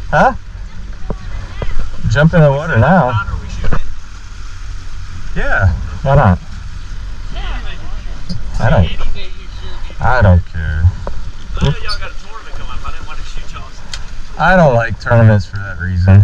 Huh? Jump in the water now. Yeah, why not? I don't care. I don't like tournaments for that reason.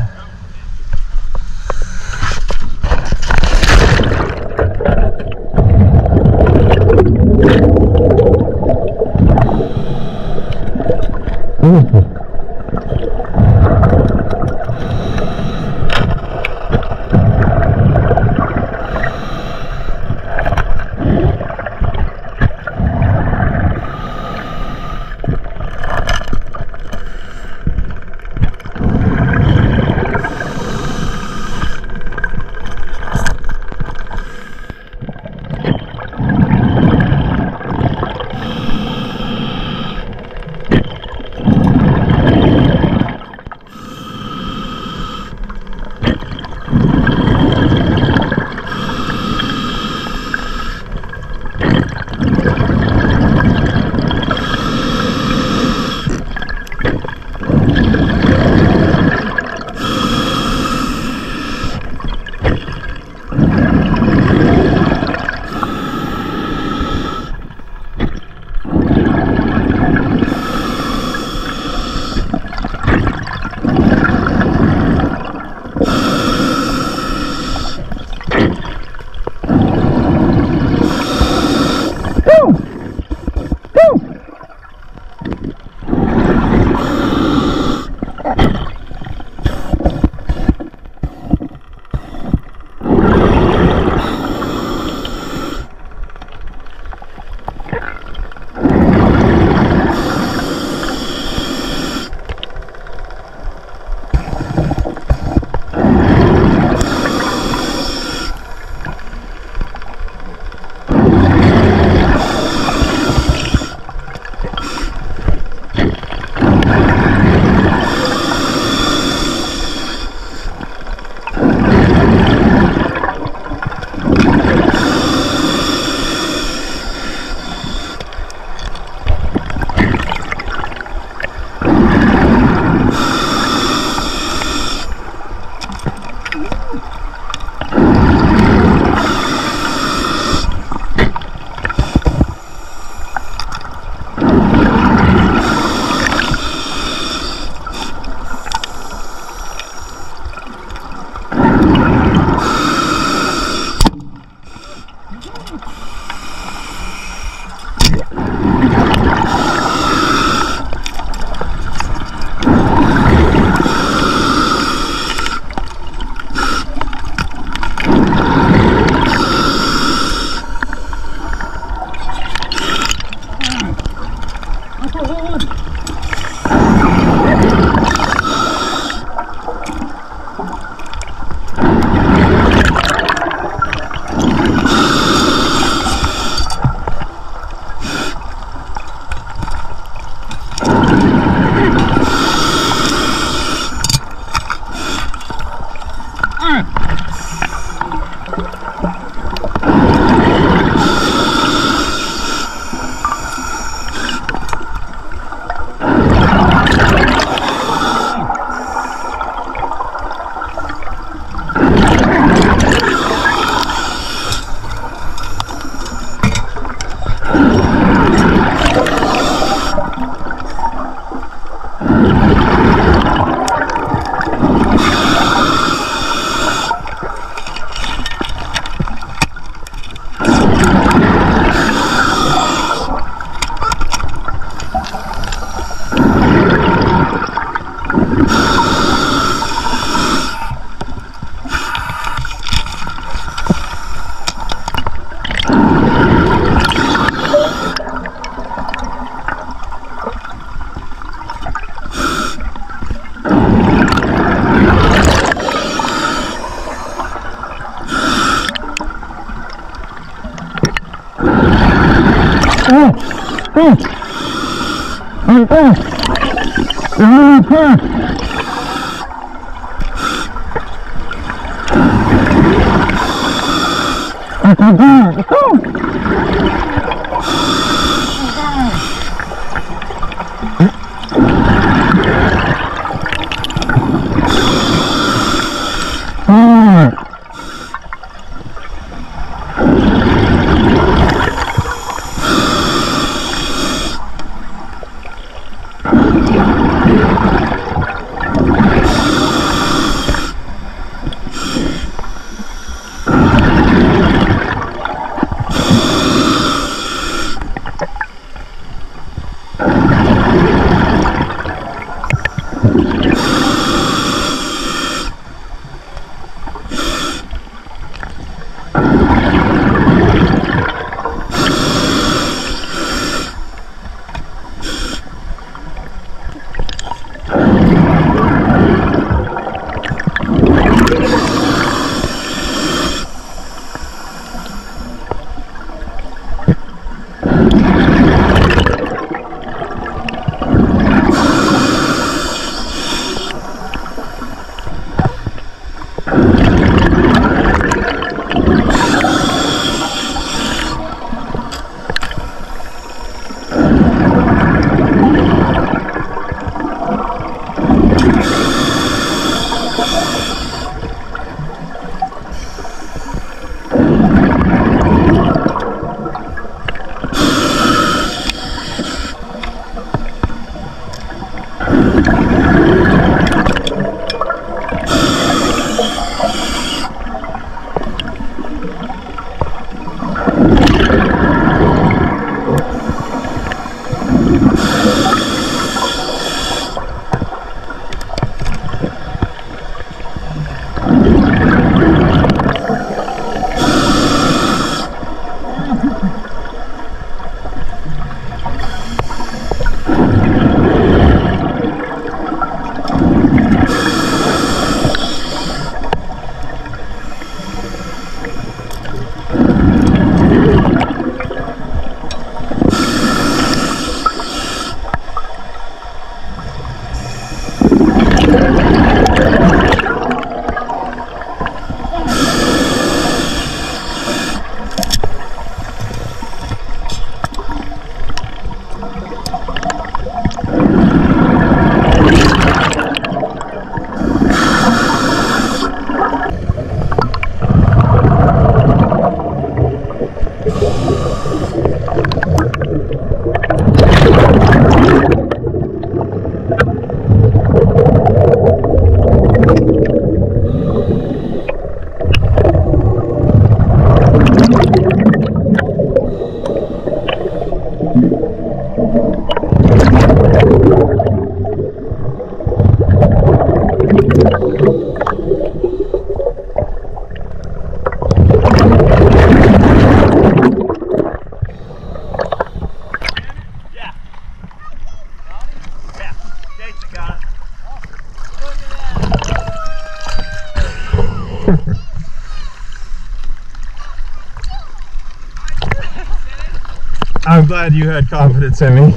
I'm glad you had confidence in me.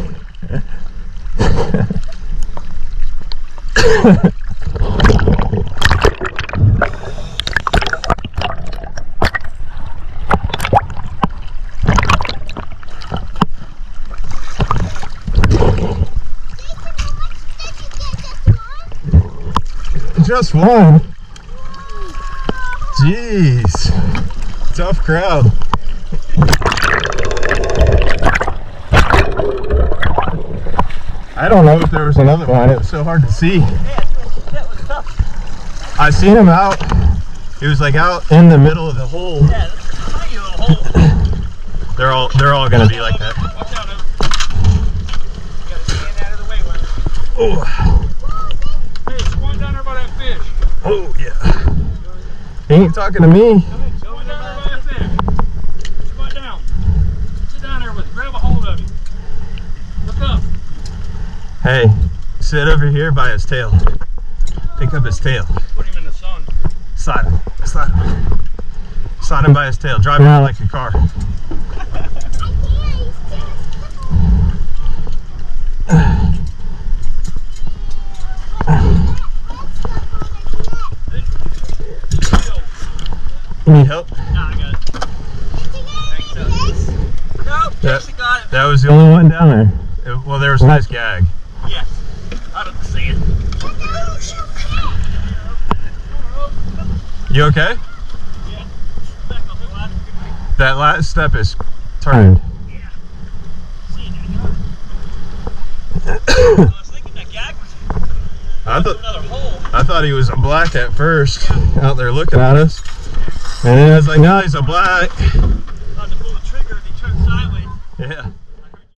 Just one. Jeez. Tough crowd. I don't know if there was another one. It was so hard to see. I seen him out. He was like out in the middle of the hole. Yeah, that's a tiny little hole. They're all gonna be like that. Watch out, you gotta stand out of the way, Leonard. Oh, Hey, squat down there by that fish. oh yeah. He ain't talking to me. Squat down there by that fish. Squat down. Sit down there with it. Grab a hold of him. Look up. Hey, sit over here by his tail. Pick up his tail. Put him in the sun. Slide him. Slide him. Slide him by his tail. Drive him around like a car. You need help? Nah, I got it. Thanks, nope, Jason got it. That was the only one down there. Well, there was a nice gag. Yes. I don't see it. You okay? Yeah. Back up the ladder. That last step is turned. Yeah. See that? I was thinking that gag was another hole. I thought he was a black at first, out there looking at us. And then I was like, no, he's a black. About to pull the trigger and he turned sideways. Yeah.